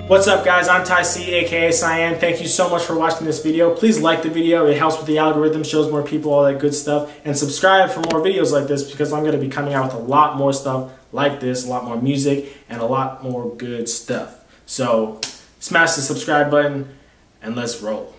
What's up guys, I'm Ty C, aka Cyan. Thank you so much for watching this video. Please like the video, it helps with the algorithm, shows more people, all that good stuff. And subscribe for more videos like this because I'm going to be coming out with a lot more stuff like this, a lot more music, and a lot more good stuff. So smash the subscribe button and let's roll.